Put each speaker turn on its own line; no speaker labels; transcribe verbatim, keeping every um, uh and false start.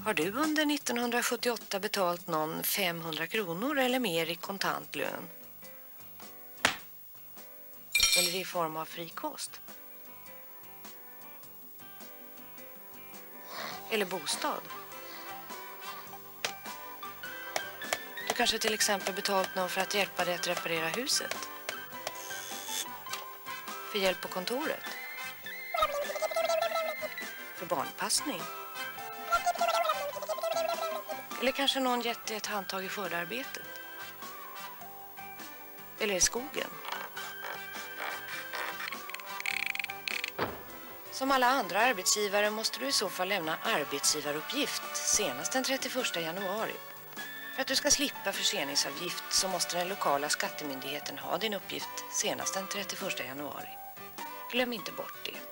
Har du under nittonhundrasjuttioåtta betalt någon femhundra kronor eller mer i kontantlön? Eller i form av fri kost? Eller bostad? Du kanske till exempel betalt någon för att hjälpa dig att reparera huset? För hjälp på kontoret? För barnpassning? Eller kanske någon gett dig ett handtag i skördearbetet? Eller i skogen? Som alla andra arbetsgivare måste du i så fall lämna arbetsgivaruppgift senast den trettioförsta januari. För att du ska slippa förseningsavgift så måste den lokala skattemyndigheten ha din uppgift senast den trettioförsta januari. Glöm inte bort det.